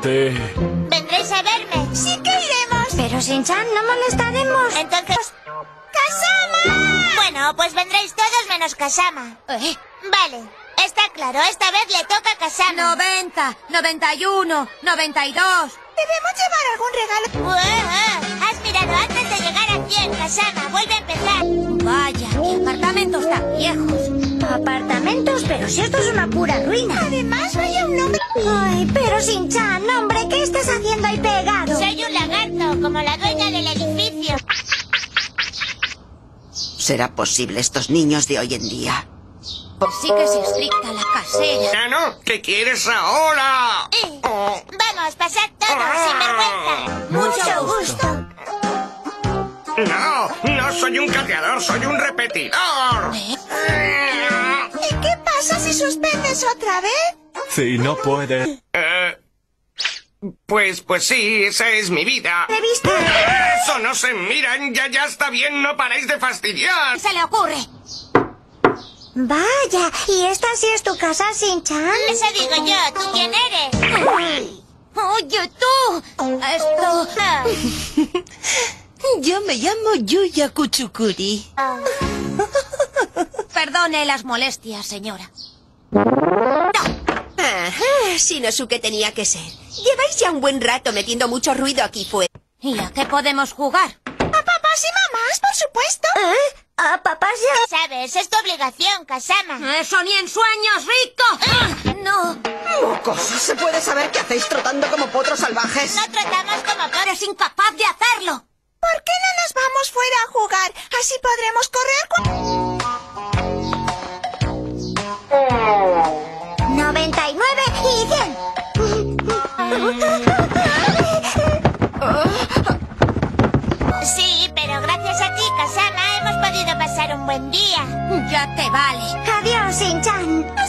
Vente. ¿Vendréis a verme? Sí que iremos. Pero Shin-chan, no molestaremos. Entonces... ¡Kasama! Bueno, pues vendréis todos menos Kasama. Vale, está claro, esta vez le toca a Kasama. 90, 91, 92. ¿Debemos llevar algún regalo? Has mirado antes de llegar a 100, Kasama. Vuelve a empezar. Vaya, qué apartamentos tan viejos. ¿Apartamentos? Pero si esto es una pura ruina. Además, vaya un hombre... Ay, pero Shin-chan, hombre, ¿qué estás haciendo ahí pegado? Soy un lagarto, como la dueña del edificio. ¿Será posible estos niños de hoy en día? Sí que es estricta la casera. ¡Nano! ¿Qué quieres ahora? Vamos, pasad todos, sinvergüenza. Mucho gusto. No, no soy un cateador, soy un repetidor. ¿Y qué pasa si suspendes otra vez? Si no puede. Pues sí, esa es mi vida. ¿Le viste? ¡Eso no se miran! ¡Ya está bien! ¡No paráis de fastidiar! ¿Qué se le ocurre? Vaya, ¿y esta sí es tu casa, Shin-chan? Eso digo yo, ¿tú quién eres? Oye, tú. Esto... Yo me llamo Yuya Kuchukuri. Perdone las molestias, señora. Ajá, Shinosuke tenía que ser. Lleváis ya un buen rato metiendo mucho ruido aquí fuera. ¿Y a qué podemos jugar? A papás y mamás, por supuesto. ¿A papás ya? Sabes, es tu obligación, Kasama. ¡Eso ni en sueños, Rico! No. ¿Mocosos? ¿Se puede saber qué hacéis trotando como potros salvajes? No tratamos como Eres incapaz de hacerlo. ¿Por qué no nos vamos fuera a jugar? Así podremos correr 99 y 100. Sí, pero gracias a ti, Kasama, hemos podido pasar un buen día. Ya te vale. Adiós, Shin-chan.